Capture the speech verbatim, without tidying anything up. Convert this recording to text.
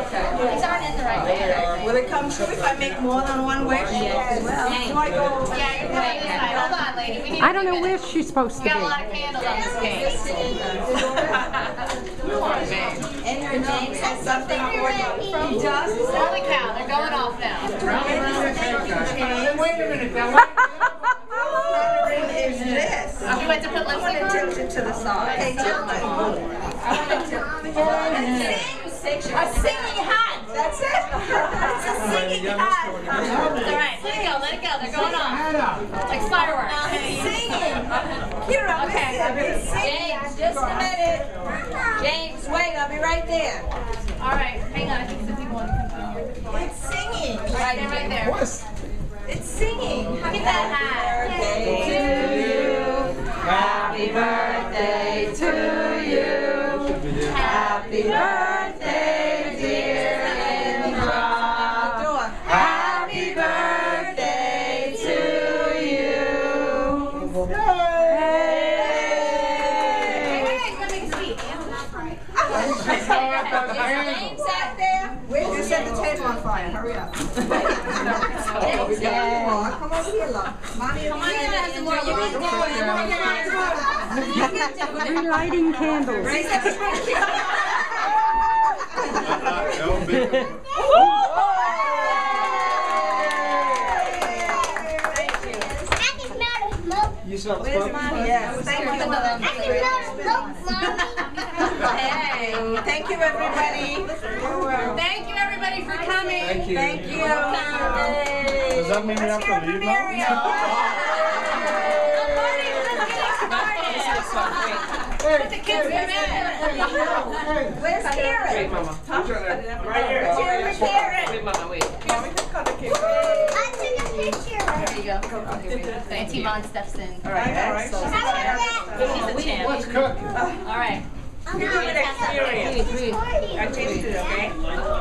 Okay. These aren't in the right way. Will it come true if I make more than one wish? Yes. Well, do I go? Yeah, you're right. Hold on, lady. We need I don't know where she's supposed to We be. got a lot of candles on this cake. Indra James has something for you. He does? Holy cow, they're going off now. Wait a minute, now. What ring is this? You went to put I'm going to lipstick tilt it to the side. Okay, tilt it. A singing hat. That's it. It's a singing hat. Alright, let it go, let it go. They're going off. Like fireworks. It's singing. Kira, Okay. it's singing. James, just a minute. James, wait, I'll be right there. Alright, hang on. I think some people want to come through here. It's singing. Right there, right there. It's singing. Look at that hat. Happy birthday to you. Happy birthday, dear Indra. Happy birthday to you. Hey, let me see. James out there. Wait, you set the table on fire. Hurry up. James, yeah. Come over here, love. Mommy, Come on, you have some more. You can do it. Relighting candles. You smell Where's smoke? Mommy? Yes, thank you, Mother. Hey, thank you, everybody. Thank you, everybody, for coming. Thank you. Thank you. Does that mean we have to leave now? Put the kids in bed. Where's Karen? Wait, Mama. Right here. Where's Karen? Wait, Mama, wait. There you go. Auntie Vaughn steps in. All right, excellent. She's the champ. Let's cook. All right. Give me an experience. I tasted it, okay?